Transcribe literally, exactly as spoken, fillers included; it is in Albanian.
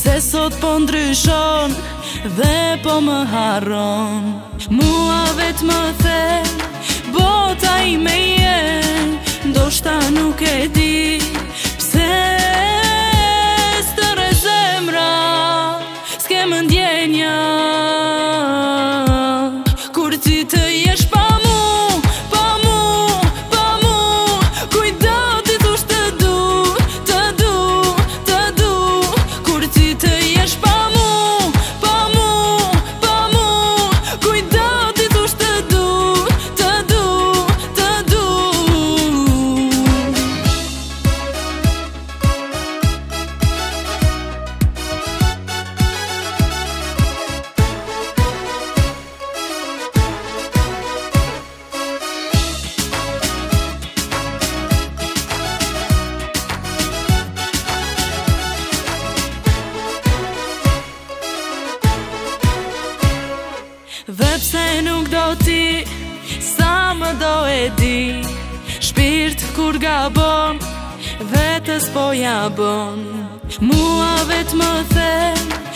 Se sot po ndryshon dhe po më harron. Mua vet më the bota ime je, ndoshta nuk e di pse stërre zemra s'ke më ndjenja. Kur ti të jesh pa mu, pa mu, pa mu, kujdo ti thush të du, të du, të du. Kur ti të jesh pa mu, pa mu, pa mu, kujdo ti thush të du, të du, të du. Dhe pse nuk do ti, sa më do e di, shpirt kur gabon, vetës po ja bon. Mua vet më the